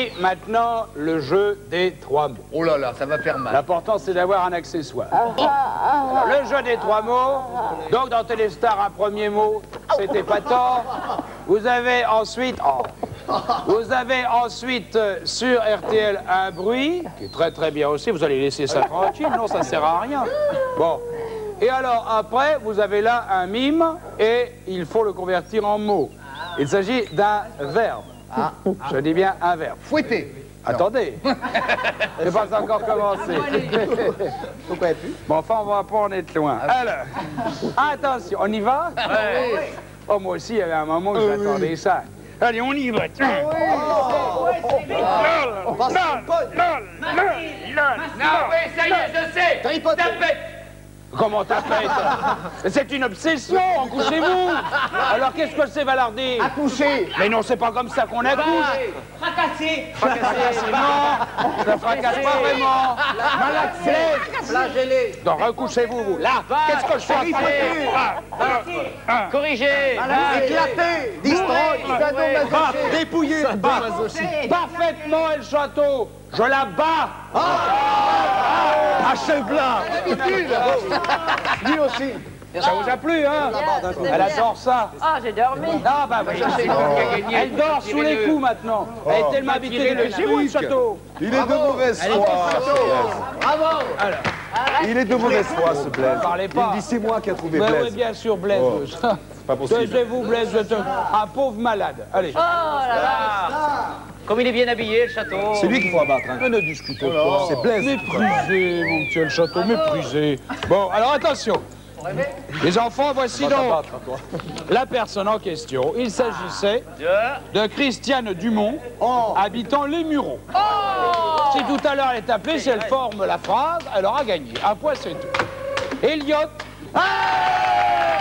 Et maintenant, le jeu des 3 mots. Oh là là, ça va faire mal. L'important, c'est d'avoir un accessoire. Alors, le jeu des 3 mots. Donc, dans Téléstar, un premier mot, c'était pas tort. Vous avez ensuite... Vous avez ensuite sur RTL un bruit, qui est très très bien aussi. Vous allez laisser ça tranquille, non, ça sert à rien. Bon. Et alors, après, vous avez là un mime, et il faut le convertir en mot. Il s'agit d'un verbe. Je dis bien un verbe. Fouetter. Attendez, c'est pas encore commencé. Bon, enfin, on va pas en être loin. Alors, attention, on y va? Ouais. Oh, moi aussi, il y avait un moment où j'attendais ça. Allez, on y va, tiens. Non, oui, ça y est, je sais. Tapette. Comment tapette? C'est une obsession, couchez-vous. Alors qu'est-ce que c'est, Valardi? Accoucher. Mais non, c'est pas comme ça qu'on accouche. Fracasser. Fracasser, non. Ça fracasse pas vraiment. Malaxé. Flageller. Donc recouchez-vous, vous. Là, qu'est-ce que je fais? Corriger. Éclater. Destroy. Dépouiller. Parfaitement, El Château. Je la bats. Achève-la. Lui aussi. Ça vous a plu, hein? Elle adore ça. Ah, j'ai dormi. Ah, bah oui. Elle dort sous les coups maintenant. Elle est tellement habituée de chez vous, le château. Il est de mauvaise foi. Bravo. Il est de mauvaise foi, ce Blaise. Parlez pas. Il dit c'est moi qui a trouvé Mais oui, Blaise. bien sûr, Blaise. C'est pas possible. Taisez-vous, Blaise, vous êtes un pauvre malade. Allez. Oh là là. Comme il est bien habillé, le château. C'est lui qu'il faut abattre. Hein. Mais ne discutez pas. C'est Blaise. Méprisé, mon petit El Château, méprisé. Bon, alors attention. Les enfants, voici donc la personne en question. Il s'agissait de Christiane Dumont, habitant Les Mureaux. Si tout à l'heure elle est appelée, si elle forme la phrase, elle aura gagné. Un point, c'est tout. Elliot. Ah